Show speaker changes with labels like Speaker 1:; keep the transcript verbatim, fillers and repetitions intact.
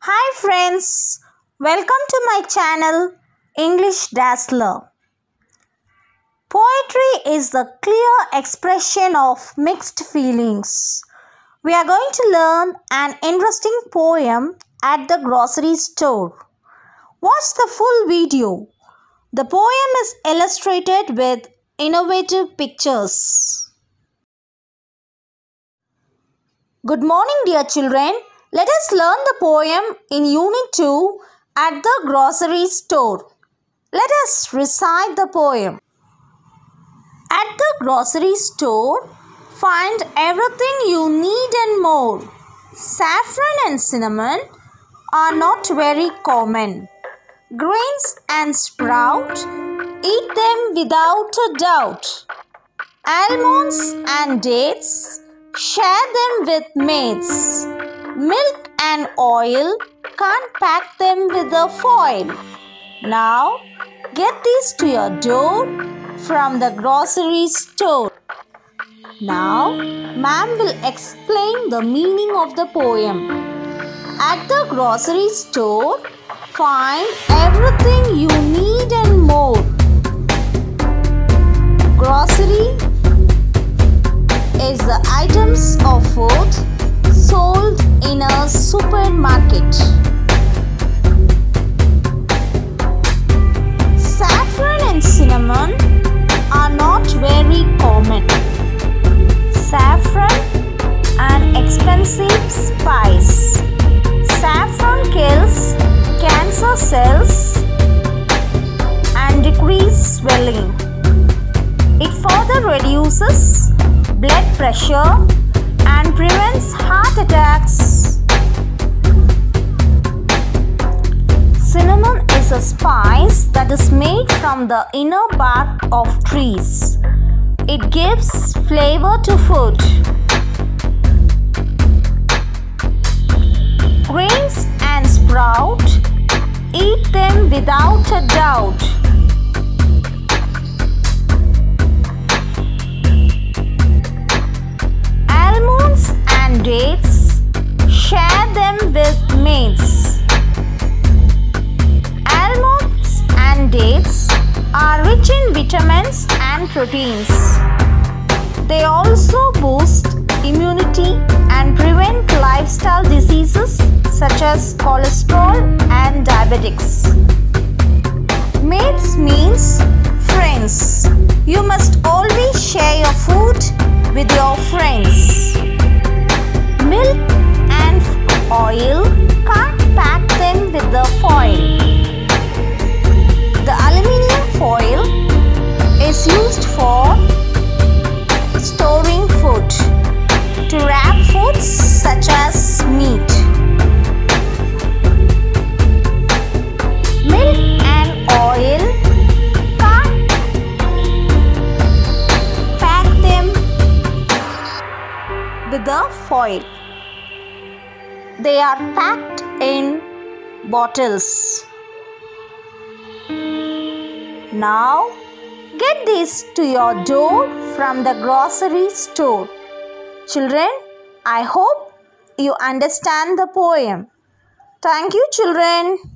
Speaker 1: Hi friends, welcome to my channel English Dazzler. Poetry is the clear expression of mixed feelings. We are going to learn an interesting poem at the grocery store. Watch the full video. The poem is illustrated with innovative pictures. Good morning, dear children. Let us learn the poem in Unit two at the grocery store. Let us recite the poem. At the grocery store, find everything you need and more. Saffron and cinnamon are not very common. Grains and sprout, eat them without a doubt. Almonds and dates, share them with mates. Milk and oil, can't pack them with a foil. Now, get these to your door from the grocery store. Now, ma'am will explain the meaning of the poem. At the grocery store, find everything you need and more. Grocery is the items of food sold in a supermarket. Saffron and cinnamon are not very common. Saffron, an expensive spice. Saffron kills cancer cells and decreases swelling. It further reduces blood pressure and prevents heart attacks. Cinnamon is a spice that is made from the inner bark of trees. It gives flavor to food. Grains and sprout, eat them without a doubt. Almonds and dates, share them with mates. Almonds and dates are rich in vitamins and proteins. They also boost immunity and prevent lifestyle diseases such as cholesterol and diabetics. Mates means friends. You must always share your food with your friends. Milk and oil, can't pack them with the foil. The aluminium foil is used for storing food, to wrap foods such as meat. Milk and oil, can't pack them with the foil. They are packed in bottles. Now, get these to your door from the grocery store. Children, I hope you understand the poem. Thank you, children.